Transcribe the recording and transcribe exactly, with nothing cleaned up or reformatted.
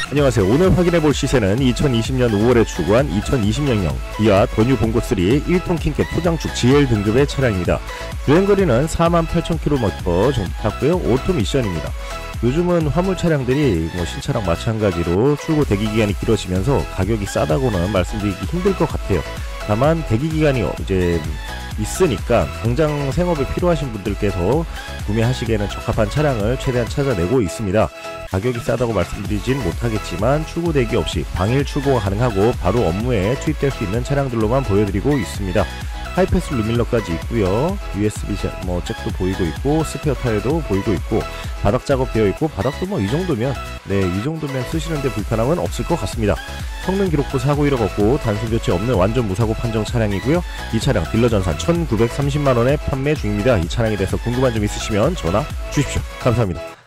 안녕하세요. 오늘 확인해볼 시세는 이천이십년 오월에 출고한 이천이십년형 기아 더뉴 봉고 쓰리 일 톤 킹캡 포장축 지엘 등급의 차량입니다. 주행거리는 사만 팔천 킬로미터 정도 탔고요. 오토 미션입니다. 요즘은 화물 차량들이 뭐 신차랑 마찬가지로 출고 대기기간이 길어지면서 가격이 싸다고는 말씀드리기 힘들 것 같아요. 다만 대기기간이 이제 있으니까 당장 생업에 필요하신 분들께서 구매하시기에는 적합한 차량을 최대한 찾아내고 있습니다. 가격이 싸다고 말씀드리진 못하겠지만 출고 대기 없이 당일 출고가 가능하고 바로 업무에 투입될 수 있는 차량들로만 보여드리고 있습니다. 하이패스 루밀러까지 있고요. 유에스비 뭐 잭도 보이고 있고 스페어 타일도 보이고 있고 바닥 작업 되어 있고 바닥도 뭐 이 정도면 네 이 정도면 쓰시는데 불편함은 없을 것 같습니다. 성능 기록부 사고 이력 없고 단순 교체 없는 완전 무사고 판정 차량이고요. 이 차량 딜러 전산 천구백삼십만 원에 판매 중입니다. 이 차량에 대해서 궁금한 점 있으시면 전화 주십시오. 감사합니다.